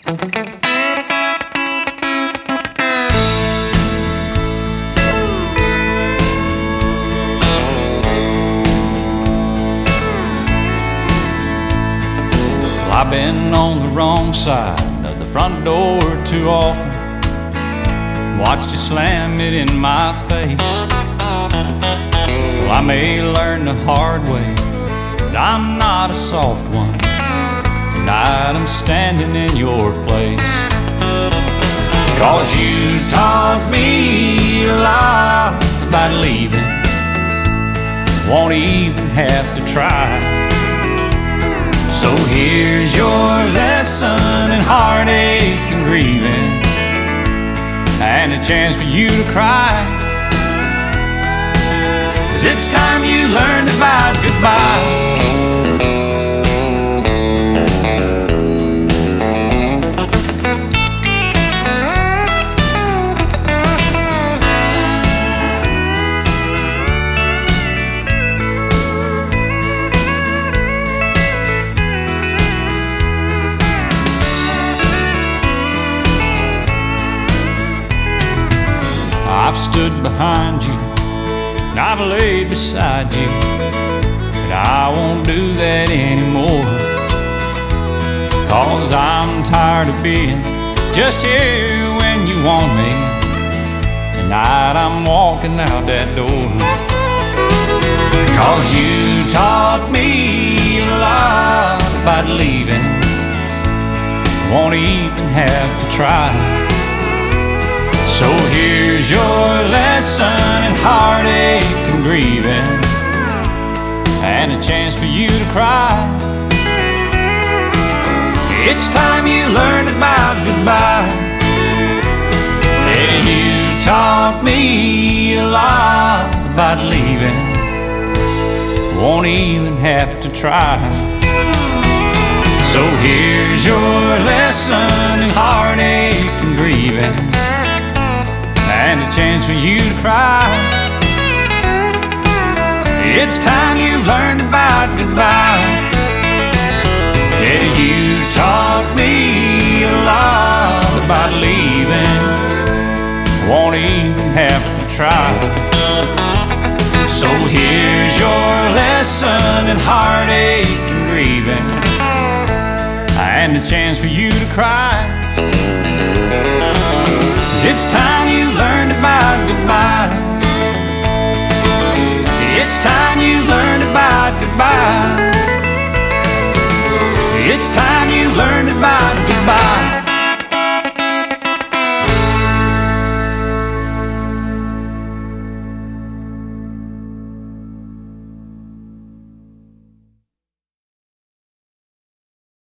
I've been on the wrong side of the front door too often, watched you slam it in my face. Well, I may learn the hard way, but I'm not a soft one. Tonight I'm standing in your place. 'Cause you taught me a lot about leaving, won't even have to try. So here's your lesson in heartache and grieving, and a chance for you to cry. 'Cause it's time you learned about goodbye. I've stood behind you, and I've laid beside you, but I won't do that anymore. 'Cause I'm tired of being just here when you want me. Tonight I'm walking out that door. 'Cause you taught me a lot about leaving, won't even have to try. So here's your lesson in heartache and grieving, and a chance for you to cry. It's time you learned about goodbye. And you taught me a lot about leaving, won't even have to try. So here's your lesson in heartache and grieving, and a chance for you to cry. It's time you learned about goodbye. Yeah, you taught me a lot about leaving, won't even have to try. So here's your lesson in heartache and grieving, and a chance for you to cry. It's time you learned about goodbye. It's time you learned about goodbye. It's time you learned about